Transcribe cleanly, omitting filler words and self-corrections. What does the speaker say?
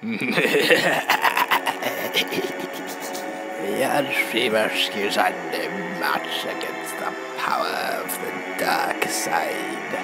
Your three rescues are no match against the power of the dark side.